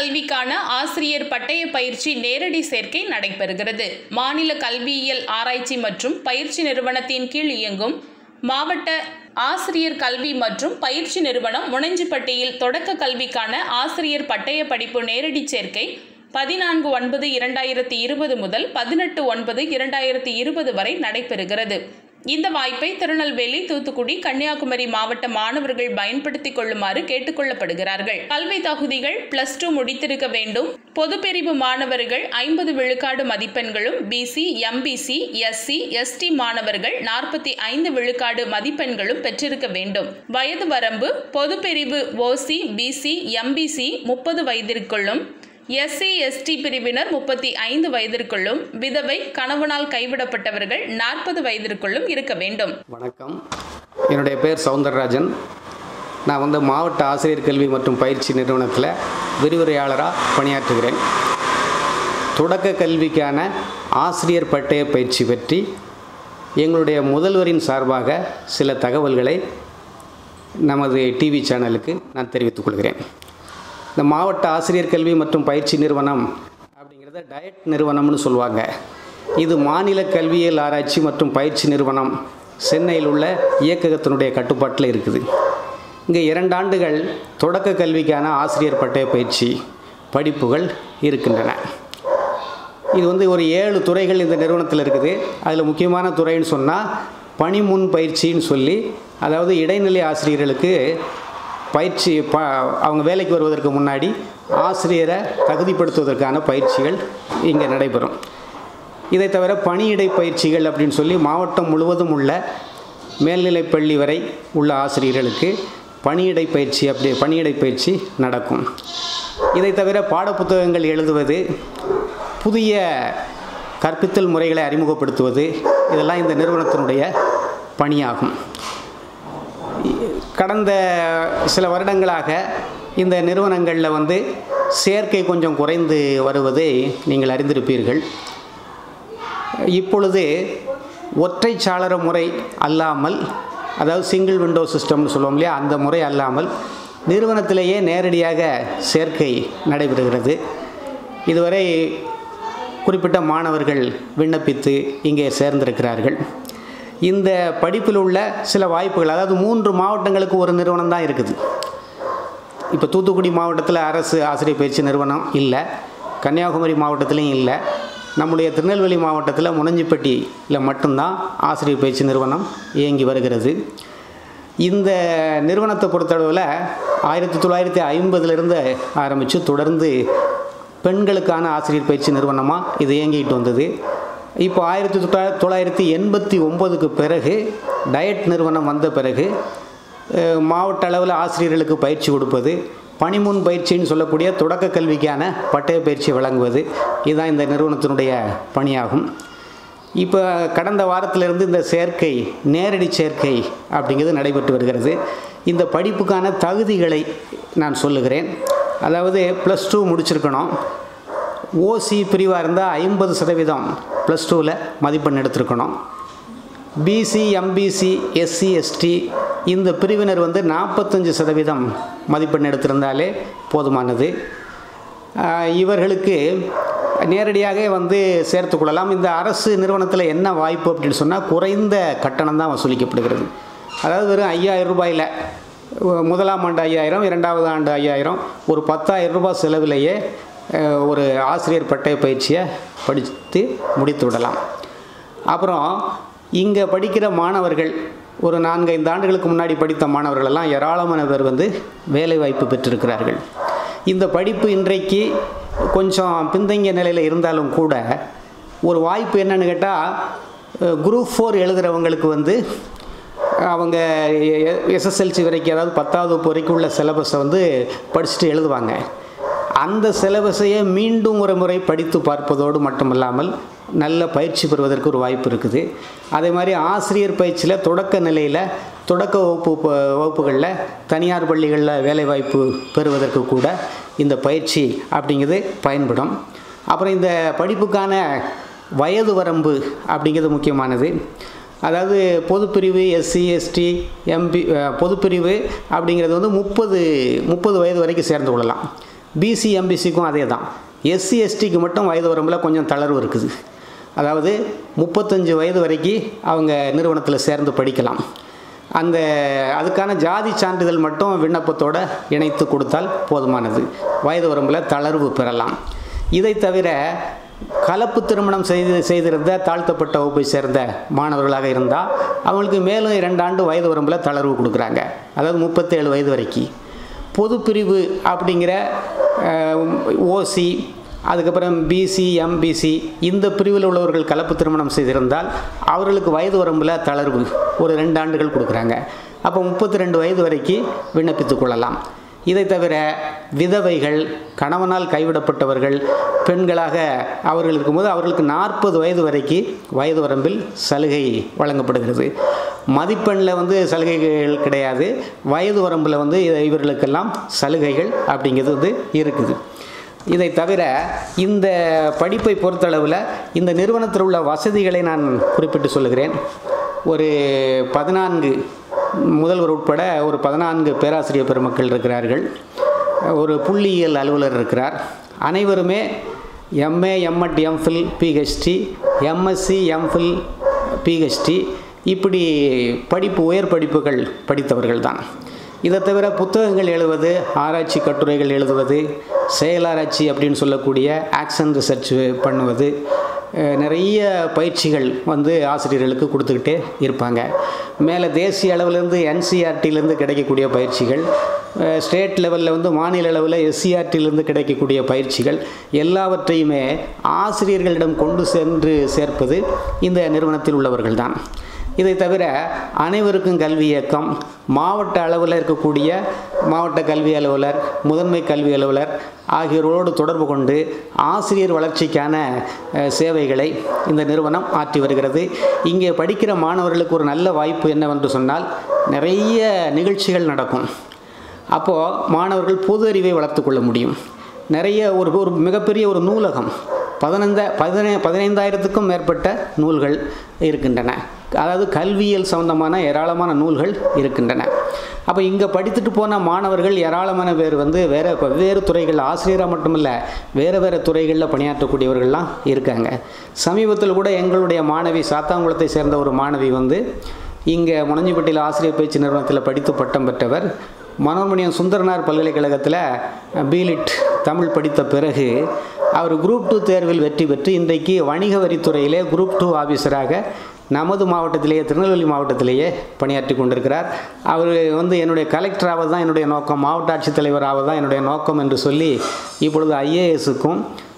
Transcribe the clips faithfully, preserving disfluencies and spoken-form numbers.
கல்விக்கான ஆசிரியர் பட்டய பயிற்சி நேரடி சேர்க்கை நடைபெறுகிறது. மாநில கல்வியியல் ஆராய்ச்சி மற்றும் பயிற்சி நிறுவனத்தின் கீழ் இயங்கும் மாவட்ட ஆசிரியர் கல்வி மற்றும் பயிற்சி நிறுவனம் முனஞ்சிப்பட்டியில் தொடக்க கல்விக்கான ஆசிரியர் பட்டய படிப்பு நேரடி சேர்க்கை பதினான்கு ஒன்பது இரண்டாயிரத்தி இருபது முதல் பதினெட்டு ஒன்பது இரண்டாயிரத்தி இருபது வரை நடைபெறுகிறது. இந்த வாய்ப்பை திருநெல்வேலி, தூத்துக்குடி, கன்னியாகுமரி மாவட்ட மாணவர்கள் பயன்படுத்திக் கொள்ளுமாறு கேட்டுக் கொள்ளப்படுகிறார்கள். கல்வி தகுதிகள் பிளஸ் டூ முடித்திருக்க வேண்டும். பொதுப்பிரிவு மாணவர்கள் ஐம்பது விழுக்காடு மதிப்பெண்களும், பிசி, எம்பிசி, எஸ்சி, எஸ்டி மாணவர்கள் நாற்பத்தி ஐந்து விழுக்காடு மதிப்பெண்களும் பெற்றிருக்க வேண்டும். வயது வரம்பு பொதுப்பிரிவு ஓசி, பிசி, எம்பிசி முப்பது வயதிற்குள்ளும், எஸ்சி, எஸ்டி பிரிவினர் முப்பத்தி ஐந்து வயதிற்குள்ளும், விதவை, கணவனால் கைவிடப்பட்டவர்கள் நாற்பது வயதிற்குள்ளும் இருக்க வேண்டும். வணக்கம், என்னுடைய பேர் சவுந்தரராஜன். நான் வந்து மாவட்ட ஆசிரியர் கல்வி மற்றும் பயிற்சி நிறுவனத்தில் விரிவுரையாளராக பணியாற்றுகிறேன். தொடக்க கல்விக்கான ஆசிரியர் பட்டய பயிற்சி பற்றி எங்களுடைய முதல்வரின் சார்பாக சில தகவல்களை நமது டிவி சேனலுக்கு நான் தெரிவித்துக் கொள்கிறேன். இந்த மாவட்ட ஆசிரியர் கல்வி மற்றும் பயிற்சி நிறுவனம் அப்படிங்கிறத டயட் நிறுவனம்னு சொல்லுவாங்க. இது மாநில கல்வியியல் ஆராய்ச்சி மற்றும் பயிற்சி நிறுவனம் சென்னையில் உள்ள இயக்ககத்தினுடைய கட்டுப்பாட்டில் இருக்குது. இங்கே இரண்டு ஆண்டுகள் தொடக்க கல்விக்கான ஆசிரியர் பட்டய பயிற்சி படிப்புகள் இருக்கின்றன. இது வந்து ஒரு ஏழு துறைகள் இந்த நிறுவனத்தில் இருக்குது. அதில் முக்கியமான துறைன்னு சொன்னால் பணிமுன் பயிற்சின்னு சொல்லி, அதாவது இடைநிலை ஆசிரியர்களுக்கு பயிற்சி ப அவங்க வேலைக்கு வருவதற்கு முன்னாடி ஆசிரியரை தகுதிப்படுத்துவதற்கான பயிற்சிகள் இங்கே நடைபெறும். இதை தவிர பணியிடை பயிற்சிகள் அப்படின்னு சொல்லி மாவட்டம் முழுவதும் உள்ள மேல்நிலைப்பள்ளி வரை உள்ள ஆசிரியர்களுக்கு பணியிடை பயிற்சி அப்படி பணியிடை பயிற்சி நடக்கும். இதை தவிர பாடப்புத்தகங்கள் எழுதுவது, புதிய கற்பித்தல் முறைகளை அறிமுகப்படுத்துவது, இதெல்லாம் இந்த நிறுவனத்தினுடைய பணியாகும். கடந்த சில வருடங்களாக இந்த நிறுவனங்களில் வந்து சேர்க்கை கொஞ்சம் குறைந்து வருவதை நீங்கள் அறிந்திருப்பீர்கள். இப்பொழுது ஒற்றை சாளர முறை அல்லாமல், அதாவது சிங்கிள் விண்டோ சிஸ்டம்னு சொல்லுவோம் இல்லையா, அந்த முறை அல்லாமல் நிறுவனத்திலேயே நேரடியாக சேர்க்கை நடைபெறுகிறது. இதுவரை குறிப்பிட்ட மாணவர்கள் விண்ணப்பித்து இங்கே சேர்ந்திருக்கிறார்கள். இந்த படிப்பில் உள்ள சில வாய்ப்புகள், அதாவது மூன்று மாவட்டங்களுக்கு ஒரு நிறுவனம் தான் இருக்குது. இப்போ தூத்துக்குடி மாவட்டத்தில் அரசு ஆசிரியர் பயிற்சி நிறுவனம் இல்லை, கன்னியாகுமரி மாவட்டத்திலையும் இல்லை, நம்முடைய திருநெல்வேலி மாவட்டத்தில் முனஞ்சிப்பட்டியில் மட்டும்தான் ஆசிரியர் பயிற்சி நிறுவனம் இயங்கி வருகிறது. இந்த நிறுவனத்தை பொறுத்தளவில் ஆயிரத்தி தொள்ளாயிரத்தி ஐம்பதுலேருந்து ஆரம்பித்து தொடர்ந்து பெண்களுக்கான ஆசிரியர் பயிற்சி நிறுவனமாக இது இயங்கிட்டு வந்தது. இப்போ ஆயிரத்தி தொள்ளாயிரத்தி எண்பத்தி ஒம்போதுக்கு பிறகு டயட் நிறுவனம் வந்த பிறகு மாவட்ட அளவில் ஆசிரியர்களுக்கு பயிற்சி கொடுப்பது, பணிமுன் பயிற்சின்னு சொல்லக்கூடிய தொடக்க கல்விக்கான பட்டய பயிற்சி வழங்குவது, இதுதான் இந்த நிறுவனத்தினுடைய பணியாகும். இப்போ கடந்த வாரத்திலிருந்து இந்த சேர்க்கை, நேரடி சேர்க்கை அப்படிங்கிறது நடைபெற்று வருகிறது. இந்த படிப்புக்கான தகுதிகளை நான் சொல்லுகிறேன். அதாவது ப்ளஸ் டூ முடிச்சிருக்கணும். ஓசி பிரிவாக இருந்தால் ஐம்பது சதவீதம் ப்ளஸ் டூவில் மதிப்பெண் எடுத்திருக்கணும். பிசி, எம்பிசி, எஸ்சி, எஸ்டி இந்த பிரிவினர் வந்து நாற்பத்தஞ்சு சதவீதம் மதிப்பெண் எடுத்திருந்தாலே போதுமானது. இவர்களுக்கு நேரடியாக வந்து சேர்த்து கொள்ளலாம். இந்த அரசு நிறுவனத்தில் என்ன வாய்ப்பு அப்படின்னு சொன்னால் குறைந்த கட்டணம் தான் வசூலிக்கப்படுகிறது. அதாவது வெறும் ஐயாயிரம் ரூபாயில் முதலாம் ஆண்டு ஐயாயிரம், இரண்டாவது ஆண்டு ஐயாயிரம், ஒரு பத்தாயிரம் ரூபாய் செலவிலேயே ஒரு ஆசிரியர் பட்டய பயிற்சியை படித்து முடித்து விடலாம். அப்புறம் இங்கே படிக்கிற மாணவர்கள், ஒரு நான்கு ஐந்து ஆண்டுகளுக்கு முன்னாடி படித்த மாணவர்களெல்லாம் ஏராளமான பேர் வந்து வேலைவாய்ப்பு பெற்றிருக்கிறார்கள். இந்த படிப்பு இன்றைக்கு கொஞ்சம் பின்தங்கிய நிலையில் இருந்தாலும் கூட ஒரு வாய்ப்பு என்னன்னு கேட்டால், குரூப் ஃபோர் எழுதுகிறவங்களுக்கு வந்து அவங்க எஸ்எஸ்எல்சி வரைக்கும், அதாவது பத்தாவது வகுப்பு வரைக்கும் உள்ள சிலபஸை வந்து படிச்சுட்டு எழுதுவாங்க. அந்த சிலபஸையே மீண்டும் ஒரு முறை படித்து பார்ப்பதோடு மட்டுமல்லாமல் நல்ல பயிற்சி பெறுவதற்கு ஒரு வாய்ப்பு இருக்குது. அதே மாதிரி ஆசிரியர் பயிற்சியில் தொடக்க நிலையில், தொடக்க வகுப்பு வகுப்புகளில் தனியார் பள்ளிகளில் வேலைவாய்ப்பு பெறுவதற்கு கூட இந்த பயிற்சி அப்படிங்கிறது பயன்படும். அப்புறம் இந்த படிப்புக்கான வயது வரம்பு அப்படிங்கிறது முக்கியமானது. அதாவது பொதுப்பிரிவு எஸ்சி எஸ்டி எம்பி பொதுப்பிரிவு அப்படிங்கிறது வந்து முப்பது முப்பது வயது வரைக்கும் சேர்ந்து கொள்ளலாம். பிசி எம்பிசிக்கும் அதே தான். எஸ்சி எஸ்டிக்கு மட்டும் வயது வரம்பில் கொஞ்சம் தளர்வு இருக்குது. அதாவது முப்பத்தஞ்சு வயது வரைக்கும் அவங்க நிறுவனத்தில் சேர்ந்து படிக்கலாம். அந்த அதுக்கான ஜாதி சான்றிதழ் மட்டும் விண்ணப்பத்தோடு இணைத்து கொடுத்தால் போதுமானது. வயது வரம்பில் தளர்வு பெறலாம். இதை தவிர கலப்பு திருமணம் செய்து செய்திருந்த தாழ்த்தப்பட்ட வகுப்பை சேர்ந்த மாணவர்களாக இருந்தால் அவங்களுக்கு மேலும் இரண்டு ஆண்டு வயது வரம்பில் தளர்வு கொடுக்குறாங்க. அதாவது முப்பத்தேழு வயது வரைக்கும். பொது பிரிவு அப்படிங்கிற ஓசி, அதுக்கப்புறம் பிசி எம்பிசி இந்த பிரிவில் உள்ளவர்கள் கலப்பு திருமணம் செய்திருந்தால் அவர்களுக்கு வயது வரம்பில் தளர்வு ஒரு ரெண்டு ஆண்டுகள் கொடுக்குறாங்க. அப்போ முப்பத்தி ரெண்டு வயது வரைக்கும் விண்ணப்பித்து கொள்ளலாம். இதை தவிர விதவைகள், கணவனால் கைவிடப்பட்டவர்கள், பெண்களாக அவர்கள் இருக்கும்போது அவர்களுக்கு நாற்பது வயது வரைக்கும் வயது வரம்பில் சலுகை வழங்கப்படுகிறது. மதிப்பெண்ணில் வந்து சலுகைகள் கிடையாது. வயது வரம்பில் வந்து இவர்களுக்கெல்லாம் சலுகைகள் அப்படிங்கிறது வந்து இருக்குது. இதை தவிர இந்த படிப்பை பொறுத்தளவில் இந்த நிறுவனத்தில் உள்ள வசதிகளை நான் குறிப்பிட்டு சொல்லுகிறேன். ஒரு பதினான்கு முதல்வர் உட்பட ஒரு பதினான்கு பேராசிரியர் பெருமக்கள் இருக்கிறார்கள். ஒரு புள்ளியியல் அலுவலர் இருக்கிறார். அனைவருமே MA, MEd, MPhil, PhD, MSc, MPhil, PhD இப்படி படிப்பு உயர் படிப்புகள் படித்தவர்கள் தான். இதை தவிர புத்தகங்கள் எழுதுவது, ஆராய்ச்சி கட்டுரைகள் எழுதுவது, செயலாராய்ச்சி அப்படின்னு சொல்லக்கூடிய ஆக்ஷன் ரிசர்ச் பண்ணுவது, நிறைய பயிற்சிகள் வந்து ஆசிரியர்களுக்கு கொடுத்துக்கிட்டே இருப்பாங்க. மேலே தேசிய அளவிலேருந்து என்சிஆர்டிலேருந்து கிடைக்கக்கூடிய பயிற்சிகள், ஸ்டேட் லெவலில் வந்து மாநில அளவில் எஸ்சிஆர்டிலேருந்து கிடைக்கக்கூடிய பயிற்சிகள் எல்லாவற்றையுமே ஆசிரியர்களிடம் கொண்டு சென்று சேர்ப்பது இந்த நிறுவனத்தில் உள்ளவர்கள் தான். இதை தவிர அனைவருக்கும் கல்வி இயக்கம், மாவட்ட அளவில் இருக்கக்கூடிய மாவட்ட கல்வி அலுவலர், முதன்மை கல்வி அலுவலர் ஆகியோரோடு தொடர்பு கொண்டு ஆசிரியர் வளர்ச்சிக்கான சேவைகளை இந்த நிறுவனம் ஆற்றி வருகிறது. இங்கே படிக்கிற மாணவர்களுக்கு ஒரு நல்ல வாய்ப்பு என்னவென்று சொன்னால், நிறைய நிகழ்ச்சிகள் நடக்கும். அப்போது மாணவர்கள் பொது அறிவை வளர்த்து கொள்ள முடியும். நிறைய ஒரு ஒரு மிகப்பெரிய ஒரு நூலகம், பதினைந்த பதினை பதினைந்தாயிரத்துக்கும் மேற்பட்ட நூல்கள் இருக்கின்றன. அதாவது கல்வியியல் சம்பந்தமான ஏராளமான நூல்கள் இருக்கின்றன. அப்போ இங்கே படித்துட்டு போன மாணவர்கள் ஏராளமான பேர் வந்து வேறு வெவ்வேறு துறைகள், ஆசிரியராக மட்டுமில்லை வேறு வேறு துறைகளில் பணியாற்றக்கூடியவர்கள்லாம் இருக்காங்க. சமீபத்தில் கூட எங்களுடைய மாணவி, சாத்தாங்குளத்தை சேர்ந்த ஒரு மாணவி வந்து இங்கே முனஞ்சிப்பட்டியில் ஆசிரியர் பயிற்சி நிறுவனத்தில் படித்து பட்டம் பெற்றவர். மனோன்மணியம் சுந்தரனார் பல்கலைக்கழகத்தில் பிலிட் தமிழ் படித்த பிறகு அவர் குரூப் டூ தேர்வில் வெற்றி பெற்று இன்றைக்கு வணிக வரித்துறையிலே குரூப் டூ ஆஃபீஸராக நமது மாவட்டத்திலேயே, திருநெல்வேலி மாவட்டத்திலேயே பணியாற்றி கொண்டிருக்கிறார். அவர் வந்து என்னுடைய கலெக்டராக தான் என்னுடைய நோக்கம், மாவட்ட ஆட்சித்தலைவராக தான் என்னுடைய நோக்கம் என்று சொல்லி இப்பொழுது ஐஏஎஸுக்கும்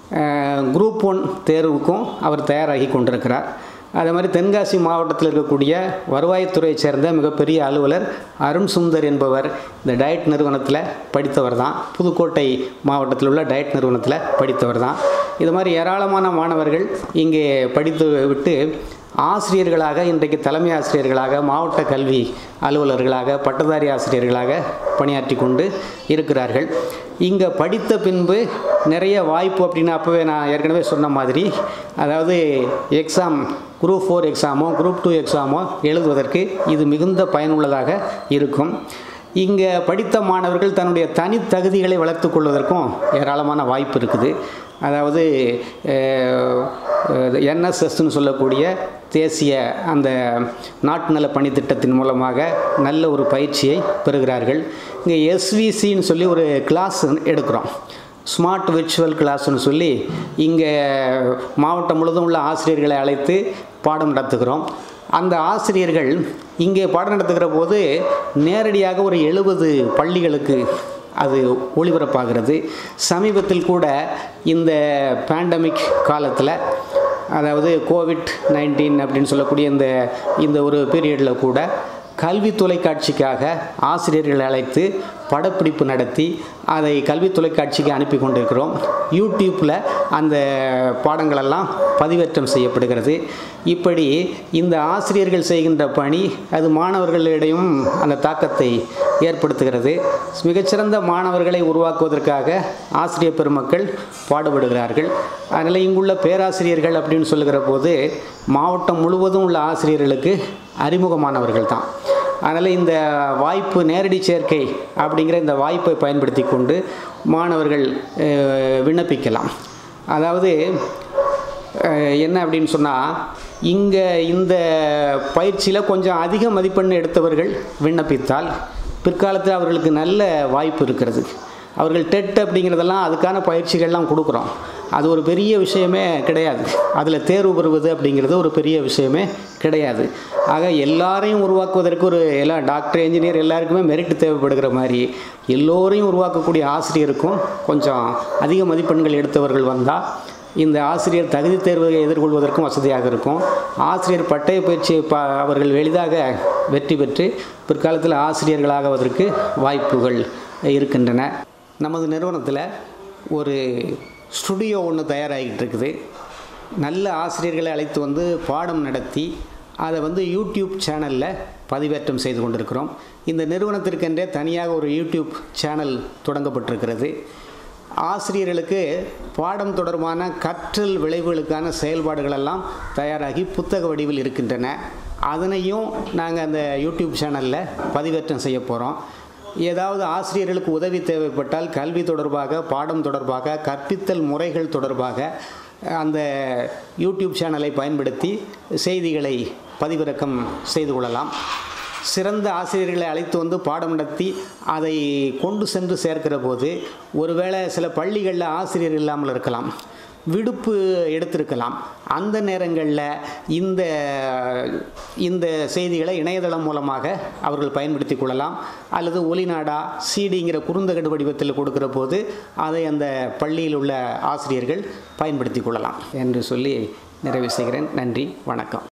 குரூப் ஒன் தேர்வுக்கும் அவர் தயாராகி கொண்டிருக்கிறார். அதே மாதிரி தென்காசி மாவட்டத்தில் இருக்கக்கூடிய வருவாய்த்துறையை சேர்ந்த மிகப்பெரிய அலுவலர் அருண் சுந்தர் என்பவர் இந்த டயட் நிறுவனத்தில் படித்தவர் தான். புதுக்கோட்டை மாவட்டத்தில் உள்ள டயட் நிறுவனத்தில் படித்தவர் தான். இது மாதிரி ஏராளமான மாணவர்கள் இங்கே படித்து விட்டு ஆசிரியர்களாக, இன்றைக்கு தலைமை ஆசிரியர்களாக, மாவட்ட கல்வி அலுவலர்களாக, பட்டதாரி ஆசிரியர்களாக பணியாற்றி கொண்டு இருக்கிறார்கள். இங்கே படித்த பின்பு நிறைய வாய்ப்பு அப்படின்னு அப்போவே நான் ஏற்கனவே சொன்ன மாதிரி, அதாவது எக்ஸாம் குரூப் ஃபோர் எக்ஸாமோ குரூப் டூ எக்ஸாமோ எழுதுவதற்கு இது மிகுந்த பயனுள்ளதாக இருக்கும். இங்கே படித்த மாணவர்கள் தன்னுடைய தனித்தகுதிகளை வளர்த்து கொள்வதற்கும் ஏராளமான வாய்ப்பு இருக்குது. அதாவது என்எஸ்எஸ்ன்னு சொல்லக்கூடிய தேசிய அந்த நாட்டு நல பணி திட்டத்தின் மூலமாக நல்ல ஒரு பயிற்சியை பெறுகிறார்கள். இங்கே எஸ்விசின்னு சொல்லி ஒரு கிளாஸ் எடுக்கிறோம், ஸ்மார்ட் விர்ச்சுவல் கிளாஸ்ன்னு சொல்லி இங்கே மாவட்டம் முழுவதும் உள்ள ஆசிரியர்களை அழைத்து பாடம் நடத்துகிறோம். அந்த ஆசிரியர்கள் இங்கே பாடம் நடத்துகிற போது நேரடியாக ஒரு எழுபது பள்ளிகளுக்கு அது ஒளிபரப்பாகிறது. சமீபத்தில் கூட இந்த பேண்டமிக் காலத்தில், அதாவது கோவிட் நைன்டீன் அப்படின்னு சொல்லக்கூடிய இந்த இந்த ஒரு பீரியடில் கூட கல்வி தொலைக்காட்சிக்காக ஆசிரியர்களை அழைத்து படப்பிடிப்பு நடத்தி அதை கல்வி தொலைக்காட்சிக்கு அனுப்பி கொண்டிருக்கிறோம். யூடியூப்பில் அந்த பாடங்களெல்லாம் பதிவேற்றம் செய்யப்படுகிறது. இப்படி இந்த ஆசிரியர்கள் செய்கின்ற பணி அது மாணவர்களிடையும் அந்த தாக்கத்தை ஏற்படுத்துகிறது. மிகச்சிறந்த மாணவர்களை உருவாக்குவதற்காக ஆசிரியர் பெருமக்கள் பாடுபடுகிறார்கள். அதனால் இங்குள்ள பேராசிரியர்கள் அப்படின்னு சொல்லுகிற போது மாவட்டம் முழுவதும் உள்ள ஆசிரியர்களுக்கு அறிமுகமானவர்கள் தான். அதனால் இந்த வாய்ப்பு நேரடி சேர்க்கை அப்படிங்கிற இந்த வாய்ப்பை பயன்படுத்தி கொண்டு மாணவர்கள் விண்ணப்பிக்கலாம். அதாவது என்ன அப்படின்னு சொன்னால், இங்கே இந்த பயிற்சியில் கொஞ்சம் அதிக மதிப்பெண் எடுத்தவர்கள் விண்ணப்பித்தால் பிற்காலத்தில் அவர்களுக்கு நல்ல வாய்ப்பு இருக்கிறது. அவர்கள் டெட் அப்படிங்கிறதெல்லாம் அதுக்கான பயிற்சிகள்லாம் கொடுக்குறோம். அது ஒரு பெரிய விஷயமே கிடையாது. அதில் தேர்வு பெறுவது அப்படிங்கிறது ஒரு பெரிய விஷயமே கிடையாது. ஆக எல்லாரையும் உருவாக்குவதற்கு ஒரு எல்லா டாக்டர், என்ஜினியர் எல்லாருக்குமே மெரிட் தேவைப்படுகிற மாதிரி எல்லோரையும் உருவாக்கக்கூடிய ஆசிரியருக்கும் கொஞ்சம் அதிக மதிப்பெண்கள் எடுத்தவர்கள் வந்தால் இந்த ஆசிரியர் தகுதி தேர்வை எதிர்கொள்வதற்கும் வசதியாக இருக்கும். ஆசிரியர் பட்டய பயிற்சியை ப அவர்கள் எளிதாக வெற்றி பெற்று பிற்காலத்தில் ஆசிரியர்களாகுவதற்கு வாய்ப்புகள் இருக்கின்றன. நமது நிறுவனத்தில் ஒரு ஸ்டுடியோ ஒன்று தயாராகிட்டு இருக்குது. நல்ல ஆசிரியர்களை அழைத்து வந்து பாடம் நடத்தி அதை வந்து யூடியூப் சேனலில் பதிவேற்றம் செய்து கொண்டிருக்கிறோம். இந்த நிறுவனத்திற்கென்றே தனியாக ஒரு யூடியூப் சேனல் தொடங்கப்பட்டிருக்கிறது. ஆசிரியர்களுக்கு பாடம் தொடர்பான கற்றல் விளைவுகளுக்கான செயல்பாடுகளெல்லாம் தயாராகி புத்தக வடிவில் இருக்கின்றன. அதனையும் நாங்கள் அந்த யூடியூப் சேனலில் பதிவேற்றம் செய்ய போகிறோம். ஏதாவது ஆசிரியர்களுக்கு உதவி தேவைப்பட்டால் கல்வி தொடர்பாக, பாடம் தொடர்பாக, கற்பித்தல் முறைகள் தொடர்பாக அந்த யூடியூப் சேனலை பயன்படுத்தி செய்திகளை பதிவிறக்கம் செய்து கொள்ளலாம். சிறந்த ஆசிரியர்களை அழைத்து வந்து பாடம் நடத்தி அதை கொண்டு சென்று சேர்க்கிற போது ஒருவேளை சில பள்ளிகளில் ஆசிரியர் இல்லாமல் இருக்கலாம், விடுப்பு எடுத்திருக்கலாம். அந்த நேரங்களில் இந்த இந்த செய்திகளை இணையதளம் மூலமாக அவர்கள் பயன்படுத்தி கொள்ளலாம். அல்லது ஒலிநாடா சிடிங்கிற குறுந்தகடு வடிவத்தில் கொடுக்கிற போது அதை அந்த பள்ளியில் உள்ள ஆசிரியர்கள் பயன்படுத்தி கொள்ளலாம் என்று சொல்லி நிறைவு செய்கிறேன். நன்றி, வணக்கம்.